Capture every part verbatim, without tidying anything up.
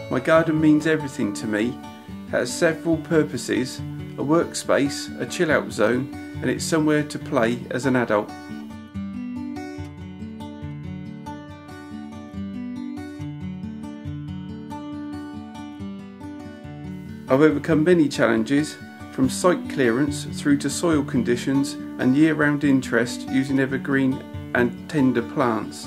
My garden means everything to me. It has several purposes, a workspace, a chill out zone, and it's somewhere to play as an adult. I've overcome many challenges, from site clearance through to soil conditions and year-round interest using evergreen and tender plants.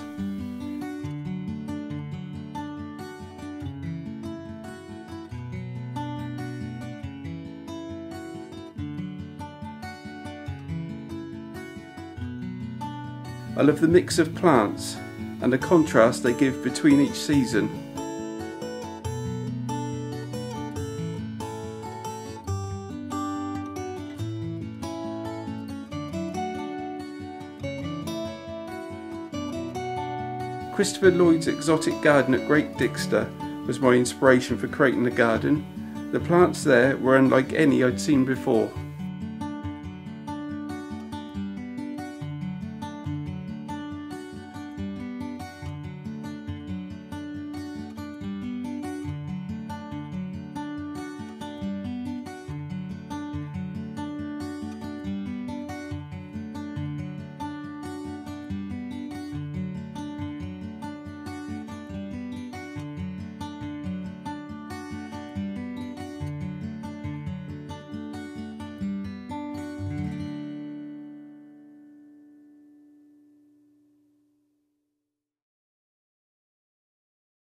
I love the mix of plants and the contrast they give between each season. Christopher Lloyd's exotic garden at Great Dixter was my inspiration for creating the garden. The plants there were unlike any I'd seen before.